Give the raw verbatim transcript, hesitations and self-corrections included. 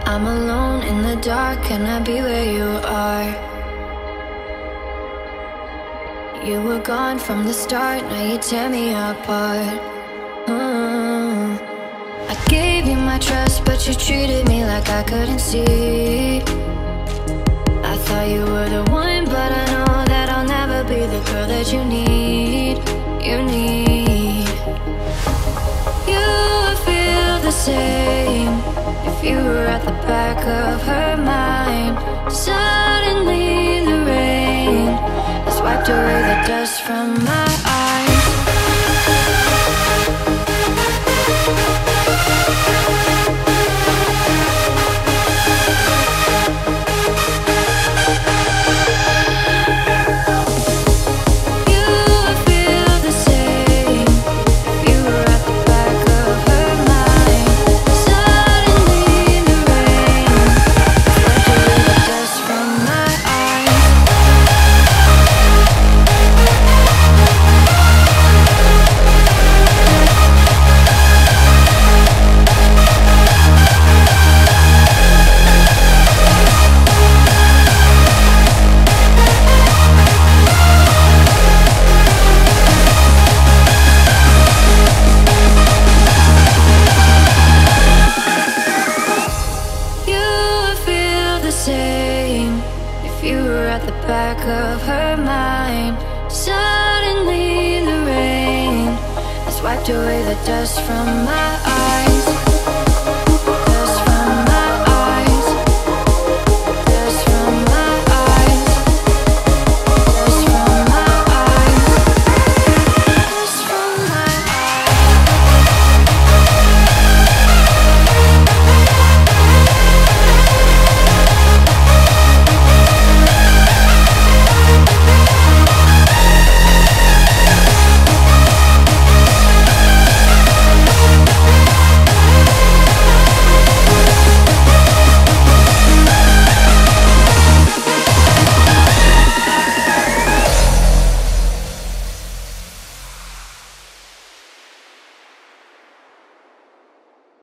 I'm alone in the dark, can I be where you are? You were gone from the start, now you tear me apart. mm. I gave you my trust, but you treated me like I couldn't see. I thought you were the one, but I know that I'll never be the girl that you need. You need. You would feel the same if you were at the back of her mind. Suddenly the rain has wiped away the dust from my eyes. If you were at the back of her mind. Suddenly the rain has wiped away the dust from my eyes.